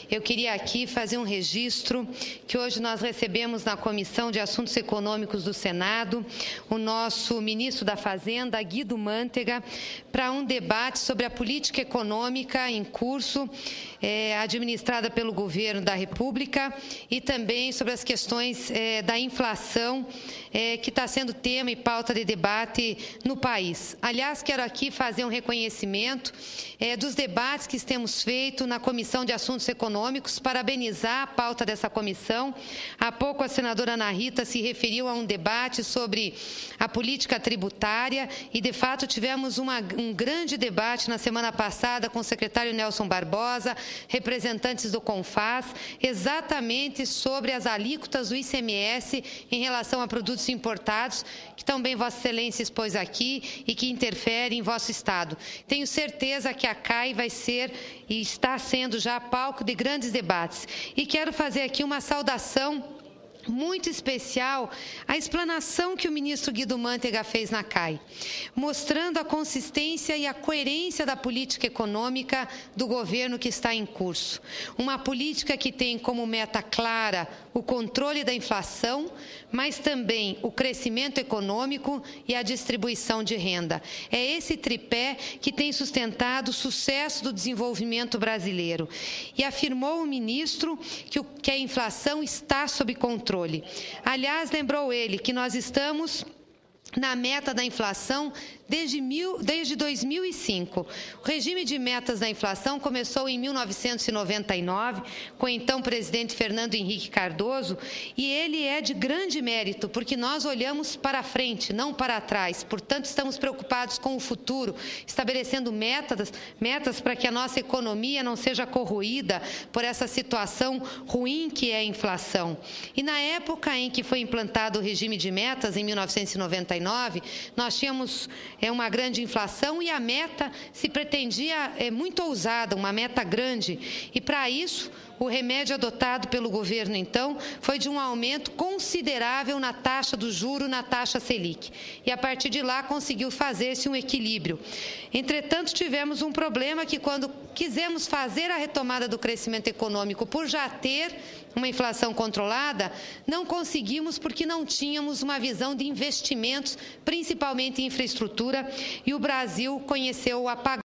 Eu queria aqui fazer um registro que hoje nós recebemos na Comissão de Assuntos Econômicos do Senado o nosso ministro da Fazenda, Guido Mantega, para um debate sobre a política econômica em curso, administrada pelo governo da República, e também sobre as questões da inflação, que está sendo tema e pauta de debate no país. Aliás, quero aqui fazer um reconhecimento dos debates que temos feito na Comissão de Assuntos Econômicos, parabenizar a pauta dessa comissão. Há pouco a senadora Ana Rita se referiu a um debate sobre a política tributária e, de fato, tivemos um grande debate na semana passada com o secretário Nelson Barbosa, representantes do CONFAS, exatamente sobre as alíquotas do ICMS em relação a produtos importados, que também Vossa Excelência expôs aqui e que interferem em vosso Estado. Tenho certeza que a CAI vai ser e está sendo já palco de grandes debates. E quero fazer aqui uma saudação muito especial à explanação que o ministro Guido Mantega fez na CAI, mostrando a consistência e a coerência da política econômica do governo que está em curso. Uma política que tem como meta clara o controle da inflação, mas também o crescimento econômico e a distribuição de renda. É esse tripé que tem sustentado o sucesso do desenvolvimento brasileiro. E afirmou o ministro que a inflação está sob controle. Aliás, lembrou ele que nós estamos na meta da inflação desde 2005. O regime de metas da inflação começou em 1999, com o então presidente Fernando Henrique Cardoso, e ele é de grande mérito, porque nós olhamos para frente, não para trás. Portanto, estamos preocupados com o futuro, estabelecendo metas para que a nossa economia não seja corroída por essa situação ruim que é a inflação. E na época em que foi implantado o regime de metas, em 1999, nós tínhamos uma grande inflação e a meta se pretendia muito ousada, uma meta grande. E para isso, o remédio adotado pelo governo, então, foi de um aumento considerável na taxa do juro, na taxa Selic. E, a partir de lá, conseguiu fazer-se um equilíbrio. Entretanto, tivemos um problema que, quando quisemos fazer a retomada do crescimento econômico, por já ter uma inflação controlada, não conseguimos porque não tínhamos uma visão de investimentos, principalmente em infraestrutura, e o Brasil conheceu o apagão.